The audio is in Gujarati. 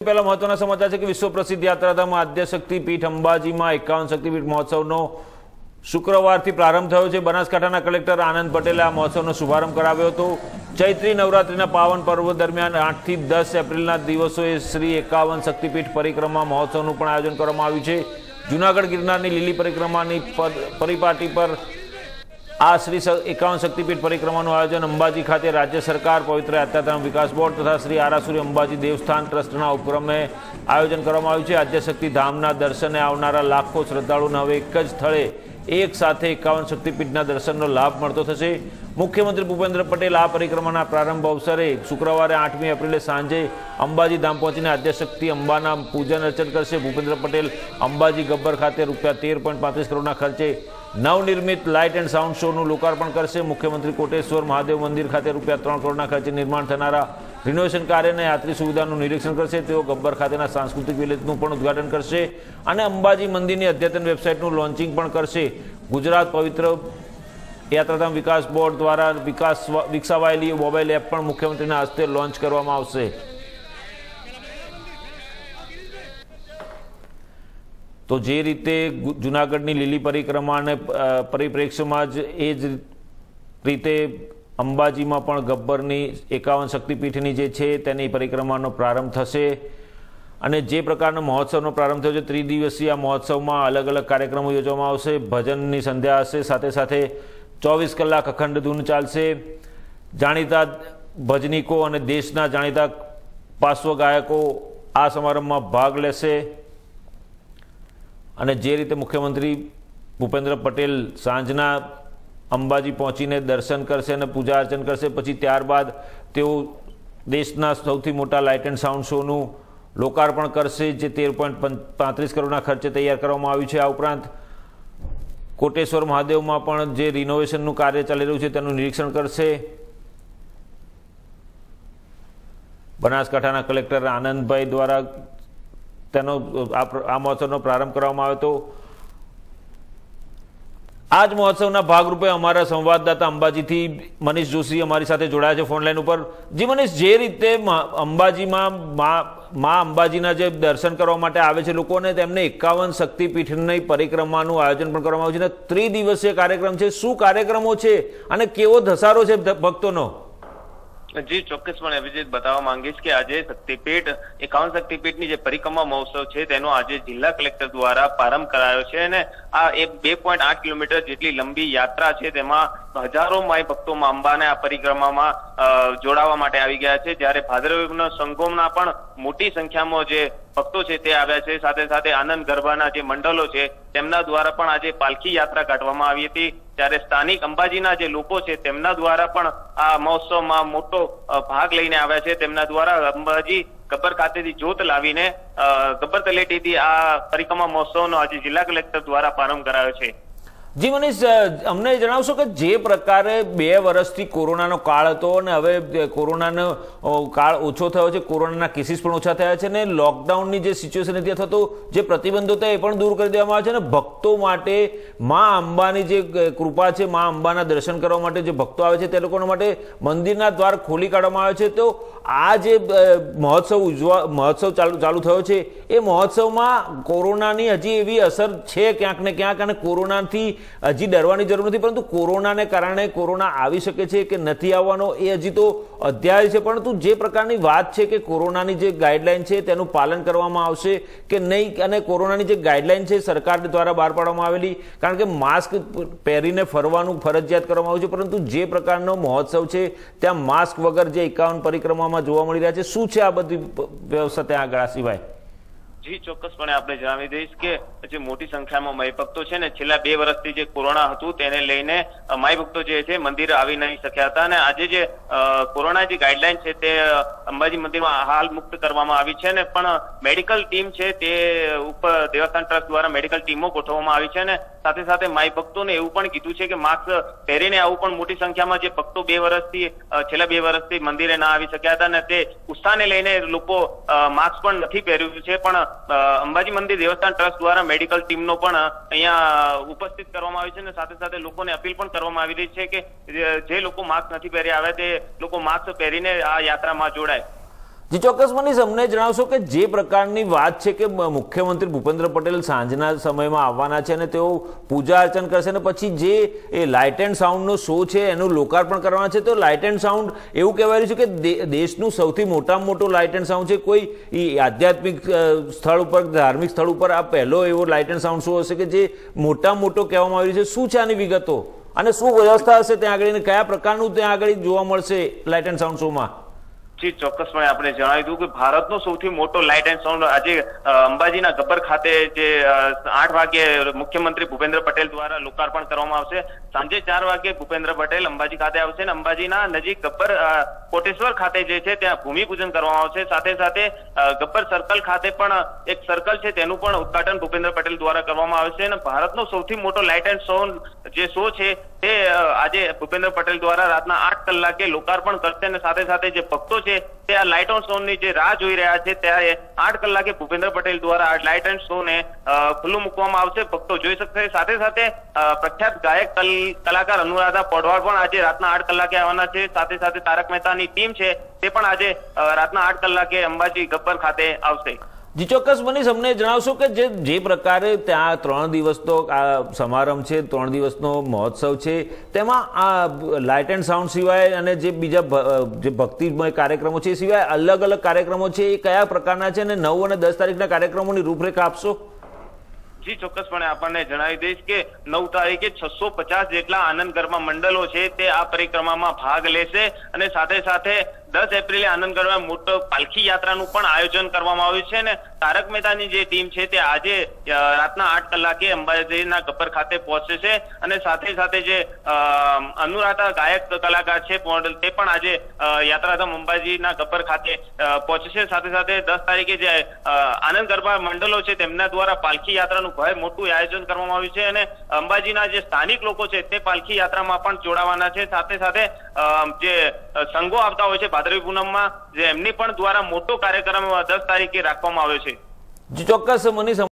पहला महत्वना समाचार है कि विश्व प्रसिद्ध यात्राधाम आद्य शक्तिपीठ अंबाजी में 51 शक्तिपीठ महोत्सव शुक्रवार प्रारंभ थयो छे। बनासकांठाना कलेक्टर आनंद पटेले आ महोत्सवनो शुभारंभ कराव्यो हतो। चैत्री नवरात्रिना पावन पर्व दरमियान 8 થી 10 एप्रिलना दिवसोए श्री 51 शक्तिपीठ परिक्रमा महोत्सवनुं पण आयोजन करवामां आव्युं छे। जूनागढ़ गिरनारनी लीली परिक्रमानी परिपाटी पर आ श्री 51 शक्तिपीठ परिक्रमाનું आयोजन अंबाजी खाते राज्य सरकार, पवित्र यात्राधाम विकास बोर्ड तथा श्री आरासुरी अंबाजी देवस्थान ट्रस्टना उपक्रमे आयोजन करवामां આવ્યું છે। आद्यशक्ति धामना दर्शने आवनारा लाखों श्रद्धाळुओने हवे एक ज स्थळे एक साथे 51 शक्तिपीठना दर्शनનો લાભ મળતો થશે। मुख्यमंत्री भूपेन्द्र पटेल आ परिक्रमाना प्रारंभ अवसरे शुक्रवारे 8મી एप्रिले सांजे अंबाजी धाम पहुंचीने आद्यशक्ति अंबाना पूजन अर्चन करशे। भूपेन्द्र पटेल अंबाजी गब्बर खाते ₹13.35 करोड़ना खर्चे नवनिर्मित लाइट एंड साउंड शोનું लोकार्पण करशे। मुख्यमंत्री कोटेश्वर महादेव मंदिर खाते ₹3 करोड़ना खर्चे निर्माण थनारा रिनोवेशन कार्य ने यात्री सुविधाનું निरीक्षण करशे। तेओ गब्बर खातेना सांस्कृतिक विलेजનું પણ ઉદ્ઘાટન કરશે અને અંબાજી મંદિરની અદ્યતન વેબસાઇટનું લોન્ચિંગ પણ કરશે। गुजरात पवित्र यात्राधाम विकास बोर्ड द्वारा विकसावायेली मोबाइल एप पण मुख्यमंत्रीना हस्ते लॉन्च करवामां आवशे। तो जे रीते जूनागढ़नी लीली परिक्रमा ने परिप्रेक्ष्य में ज एज रीते अंबाजी में पण गब्बरनी 51 शक्तिपीठनी जे छे तेनी परिक्रमानो प्रारंभ थशे अने जे प्रकारनो महोत्सवनो प्रारंभ थयो छे। 3 दिवसीय आ महोत्सवमां अलग अलग कार्यक्रमों योजवामां आवशे। भजननी संध्या हशे, साथे साथे 24 कलाक अखंड धून चालशे। जाणीता भजनीको अने देशना जाणीता पार्श्व गायको आ समारंभमां भाग लेशे। અને જે રીતે મુખ્યમંત્રી ભૂપેન્દ્ર પટેલ સાંજના અંબાજી પહોંચીને દર્શન કરશે અને પૂજા અર્ચન કરશે, પછી ત્યારબાદ તેઓ દેશના સૌથી મોટા લાઇટ એન્ડ સાઉન્ડ શોનું લોકાર્પણ કરશે જે 13.35 કરોડના ખર્ચે તૈયાર કરવામાં આવ્યું છે। આ ઉપરાંત કોટેશ્વર મહાદેવમાં પણ જે રિનોવેશનનું કાર્ય ચાલી રહ્યું છે તેનું નિરીક્ષણ કરશે। બનાસકાંઠાના કલેક્ટર આનંદભાઈ દ્વારા आ महोत्सव प्रारंभ करवामां आव्यो हतो। आज महोत्सवना भागरूपे अमारा संवाददाता अंबाजी थी मनीष जोशी अमारी साथे जोड़ाया छे फोन लाइन पर। जी मनीष, जे रीते अंबाजी मां अंबाजीना जे दर्शन करवा माटे आवे छे लोको ने तेमने 51 शक्तिपीठनी परिक्रमानुं आयोजन पण करवामां आव्युं छे। 3 दिवसीय कार्यक्रम छे, शुं कार्यक्रमो छे अने केवो धसारो छे भक्तोनो? जी ચોક્કસપણે અભિજીત બતાવવા માંગીશ કે આજે શક્તિપીઠ 51 શક્તિપીઠની જે પરિક્રમા મહોત્સવ છે તેનો આજે જિલ્લા કલેક્ટર દ્વારા પ્રારંભ કરાયો છે અને આ 2.8 કિલોમીટર જેટલી લંબી યાત્રા છે તેમાં હજારો માઈ ભક્તો અંબાને આ પરિક્રમામાં જોડાવા માટે આવી ગયા છે। જ્યારે ભાદરવીના સંગમના પણ મોટી સંખ્યામાં જે ભક્તો છે તે આવ્યા છે। સાથે સાથે આનંદ ગરબાના જે મંડળો છે તેમના દ્વારા પણ આજે પાલખી યાત્રા કાઢવામાં આવી હતી। ત્યારે સ્થાનિક અંબાજીના જે લોકો છે તેમના દ્વારા પણ આ મહોત્સવમાં મોટો ભાગ લઈને આવ્યા છે। તેમના દ્વારા અંબાજી ગબ્બર ખાતેથી જોત લાવીને ગબ્બર તલેટીથી આ પરિક્રમા મહોત્સવનો આજે જિલ્લા કલેક્ટર દ્વારા પ્રારંભ કરાયો છે। जी मनीष, अमने जणावशो के जे प्रकारे 2 वर्षथी कोरोनानो काळ हतो अने हवे कोरोनानो काळ ओछो थयो छे, कोरोनाना केसीस पण ओछा थया छे ने लॉकडाउननी जे सिच्युएशन हती अथवा तो जे प्रतिबंधो हता ए पण दूर करी देवामां आव्या छे ने भक्तो माटे मां अंबानी जे कृपा छे, मां अंबाना दर्शन करवा माटे जे भक्तो आवे छे ते लोकोना माटे मंदिરના द्वार खोली काढवामां आवे छे। तो आ जे महोत्सव चालू थयो छे ए महोत्सवमां कोरोनानी हजी एवी असर छे क्यांक ने क्यांक अने कोरोनाथी हजी डरवानी जरूर नहीं, परंतु कोरोना ने कारणे कोरोना आवी शके छे के नहीं आववानो ए हजी तो अध्याय छे। परंतु जे प्रकारनी वात छे के कोरोनानी जे गाइडलाइन छे तेनुं पालन करवामां आवशे के नहीं, अने कोरोनानी जे गाइडलाइन छे सरकार द्वारा बहार पाडवामां आवेली, कारण के मास्क पहेरीने फरवानुं फरजियात करवामां आव्युं छे। परंतु जे प्रकारनो महोत्सव छे त्यां मास्क वगर जे 51 परिक्रमामां जोवा मळी रह्या छे, शुं छे आ बधी व्यवस्था त्यां आगळ आ सिवाय? जी ચોક્કસપણે આપણે જણાવી દઈશ કે જે મોટી સંખ્યામાં માઈ ભક્તો છે ને છેલ્લા 2 વર્ષથી જે કોરોના હતું તેને લઈને માઈ ભક્તો જે છે મંદિર આવી નહીં શક્યા હતા અને આજે જે કોરોના જે ગાઈડલાઈન છે તે અંબાજી મંદિરમાં હાલ મુક્ત કરવામાં આવી છે ને પણ મેડિકલ ટીમ છે તે ઉપર દેવસ્થાન ટ્રસ્ટ દ્વારા મેડિકલ ટીમો ગોઠવવામાં આવી છે ને સાથે સાથે માઈ ભક્તોને એવું પણ કીધું છે કે માસ્ક પહેરીને આવું પણ મોટી સંખ્યામાં જે ભક્તો 2 વર્ષથી છેલ્લા 2 વર્ષથી મંદિરે ના આવી શક્યા હતા ને તે ઉત્સાહને લઈને લોકો માસ્ક પણ નથી પહેર્યું છે। પણ અંબાજી મંદિર દેવસ્થાન ટ્રસ્ટ દ્વારા મેડિકલ ટીમનો પણ અહીંયા ઉપસ્થિત કરવામાં આવી છે અને સાથે સાથે લોકોને અપીલ પણ કરવામાં આવી રહી છે કે જે લોકો માસ્ક નથી પહેરી આવ્યા તે લોકો માસ્ક પહેરીને આ યાત્રામાં જોડાય। જી ચોક્કસ મનીષ, અમને જણાવશો કે જે પ્રકારની વાત છે કે મુખ્યમંત્રી ભૂપેન્દ્ર પટેલ સાંજના સમયમાં આવવાના છે અને તેઓ પૂજા અર્ચન કરશે અને પછી જે એ લાઇટ એન્ડ સાઉન્ડનો શો છે એનું લોકાર્પણ કરવાના છે, તો લાઇટ એન્ડ સાઉન્ડ એવું કહેવાય રહ્યું છે કે દેશનું સૌથી મોટામાં મોટો લાઇટ એન્ડ સાઉન્ડ છે. કોઈ આધ્યાત્મિક સ્થળ ઉપર, ધાર્મિક સ્થળ ઉપર આ પહેલો એવો લાઇટ એન્ડ સાઉન્ડ શો હશે કે જે મોટામાં મોટો કહેવામાં આવ્યું છે. શું છે આની વિગતો અને શું વ્યવસ્થા હશે ત્યાં આગળ, કયા પ્રકારનું ત્યાં આગળ જોવા મળશે લાઇટ એન્ડ સાઉન્ડ શોમાં? જી ચોક્કસપણે આપણે જણાવી દઉં કે ભારતનો સૌથી મોટો લાઇટ એન્ડ સાઉન્ડ આજે અંબાજીના ગબ્બર ખાતે જે 8 વાગ્યે મુખ્યમંત્રી ભૂપેન્દ્ર પટેલ દ્વારા લોકાર્પણ કરવામાં આવશે. સાંજે 4 વાગ્યે ભૂપેન્દ્ર પટેલ અંબાજી ખાતે આવશે અને અંબાજીના નજીક ગબ્બર કોટેશ્વર ખાતે જે છે ત્યાં ભૂમિપૂજન કરવામાં આવશે. સાથે સાથે ગબ્બર સર્કલ ખાતે પણ એક સર્કલ છે તેનું પણ ઉદઘાટન ભૂપેન્દ્ર પટેલ દ્વારા કરવામાં આવશે અને ભારતનો સૌથી મોટો લાઇટ એન્ડ સાઉન્ડ જે શો છે તે આજે ભૂપેન્દ્ર પટેલ દ્વારા રાતના 8 કલાકે લોકાર્પણ કરશે અને સાથે સાથે જે ભક્તો છે તે આ લાઇટ એન્ડ સાઉન્ડની જે રાહ જોઈ રહ્યા છે ત્યારે 8 કલાકે ભૂપેન્દ્ર પટેલ દ્વારા આ લાઇટ એન્ડ શો ને ખુલ્લું મૂકવામાં આવશે. ભક્તો જોઈ શકશે. સાથે સાથે પ્રખ્યાત ગાયક કલાકાર અનુરાધા પૌડવાલ પણ આજે રાતના 8 કલાકે આવવાના છે. સાથે સાથે તારક મહેતાની ટીમ છે તે પણ આજે રાતના 8 કલાકે અંબાજી ગબ્બર ખાતે આવશે. જી ચોક્કસ મનીષ, અમને જણાવશો કે જે પ્રકારે ત્યાં 3 દિવસનો આ સમારંભ છે, 3 દિવસનો મહોત્સવ છે, તેમાં આ લાઇટ એન્ડ સાઉન્ડ સિવાય અને જે બીજા જે ભક્તિમય કાર્યક્રમો છે એ સિવાય અલગ અલગ કાર્યક્રમો છે એ કયા પ્રકારના છે અને 9 અને 10 તારીખના કાર્યક્રમોની રૂપરેખા આપશો? જી ચોક્કસપણે આપણને જણાવી દઈશ કે 9 તારીખે 650 જેટલા આનંદ ગરબા મંડળો છે તે આ પરિક્રમામાં ભાગ લેશે અને સાથે સાથે 10 એપ્રિલે આનંદ ગરબામાં મોટો પાલખી યાત્રાનું પણ આયોજન કરવામાં આવ્યું છે અને તારક મહેતાની જે ટીમ છે તે આજે રાતના 8 કલાકે અંબાજીના ગબ્બર ખાતે પહોંચે છે અને સાથે સાથે જે અનુરાધા ગાયક કલાકાર છે તે પણ આજે યાત્રાધામ અંબાજીના ગબ્બર ખાતે પહોંચે છે. સાથે સાથે 10 તારીખે જે આનંદ ગરબા મંડળો છે તેમના દ્વારા પાલખી યાત્રાનું ભય મોટું આયોજન કરવામાં આવ્યું છે અને અંબાજીના જે સ્થાનિક લોકો છે તે પાલખી યાત્રામાં પણ જોડાવાના છે. સાથે સાથે જે સંઘો આવતા હોય છે ભાદરવી પૂનમમાં, જે એમની પણ દ્વારા મોટો કાર્યક્રમ 10 તારીખે રાખવામાં આવ્યો છે. ચોક્કસ મનીષ.